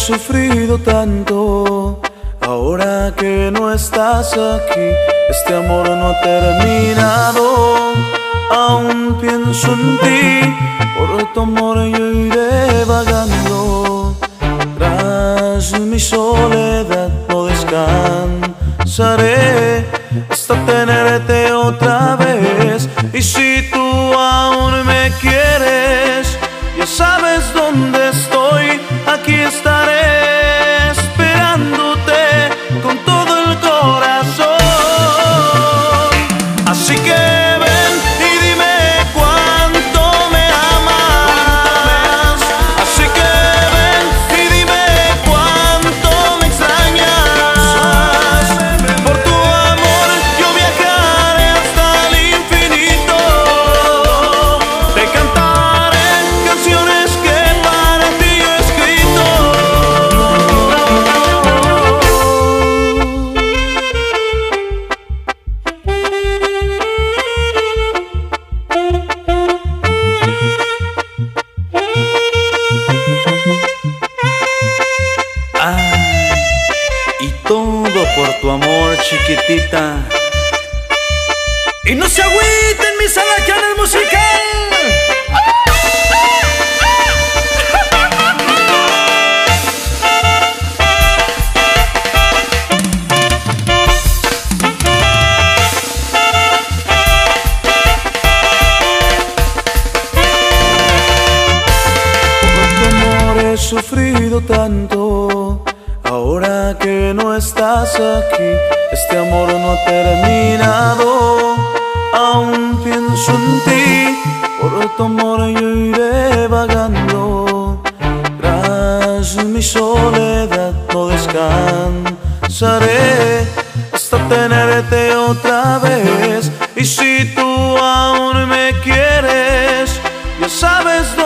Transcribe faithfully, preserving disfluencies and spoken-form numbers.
sufrido tanto. Ahora que no estás aquí, este amor no ha terminado. Aún pienso en ti, por tu amor yo iré vagando. Tras mi soledad no descansaré hasta tenerte otra vez. Y si tú aún me quieres, ya sabes dónde estoy, aquí estaré esperándote con todo el corazón. Así que ven y dime cuánto me amas. Así que ven y dime cuánto me extrañas. Por tu amor yo viajaré hasta el infinito. Te cantaré canciones que para ti he escrito. Ay, y todo por tu amor, chiquitita. Y no se agüiten mis alacanes musical. He sufrido tanto. Ahora que no estás aquí, este amor no ha terminado. Aún pienso en ti, por tu amor yo iré vagando. Tras mi soledad no descansaré hasta tenerte otra vez. Y si tú aún me quieres, ya sabes dónde